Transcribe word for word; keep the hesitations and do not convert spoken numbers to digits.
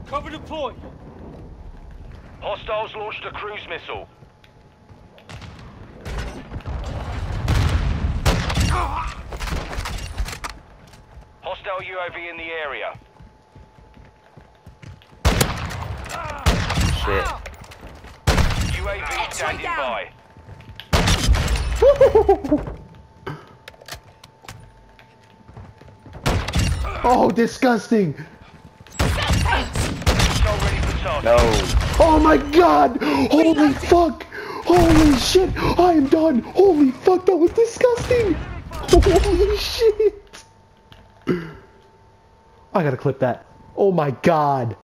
Cover deployed. Hostiles launched a cruise missile. Hostile U A V in the area. Shit. U A V standing by. Oh, disgusting! Hostile ready for task. No. Oh my god! Holy fuck! Holy shit! I am done! Holy fuck, that was disgusting! Holy shit! I gotta clip that. Oh my god!